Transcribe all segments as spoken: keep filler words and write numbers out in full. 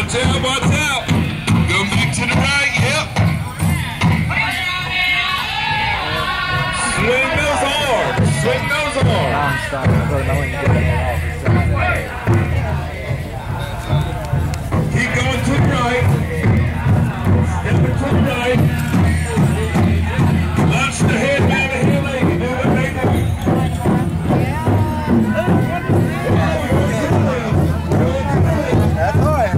Watch out, watch out. Go back to the right, yep. Swing those arms, swing those arms. I'm starting to put my way to get that off. Keep going to the right. Step to the right. Launch the head down the hill, lady. Do what they do. That's all right.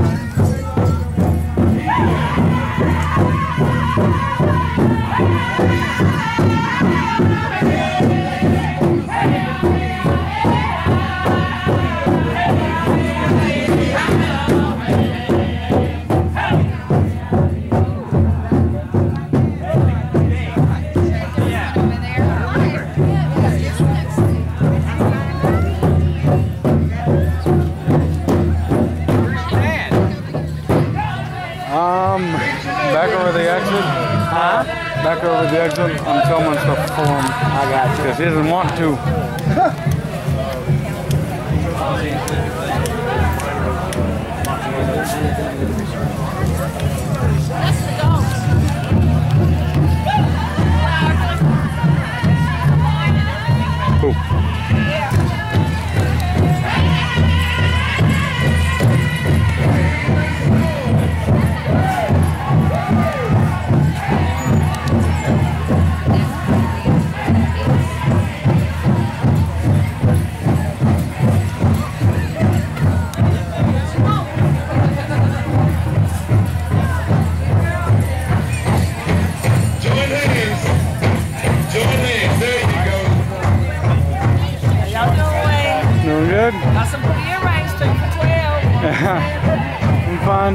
Um, back over the exit. Huh? Back over the exit. I'm filming stuff for him. I got you. Because he doesn't want to. Cool. Doing good? Got some pretty earrings, two for twelve. Yeah. I'm fine.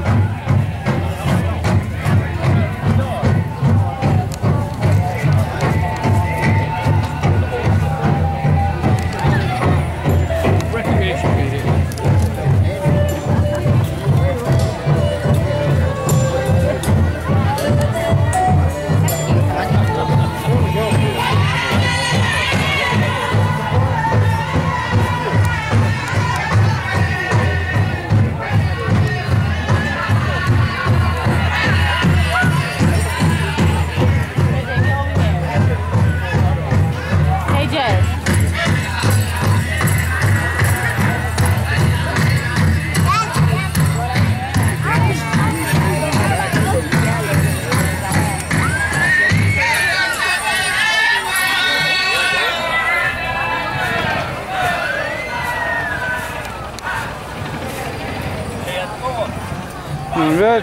Doing good.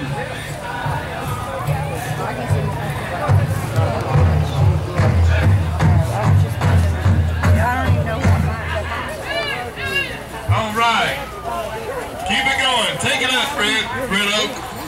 All right. Keep it going. Take it up, Red, Red Oak.